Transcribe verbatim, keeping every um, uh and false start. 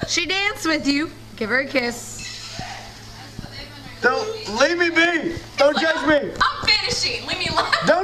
She danced with you. Give her a kiss. Don't leave me be. Don't judge me. I'm finishing. Leave me alone. Don't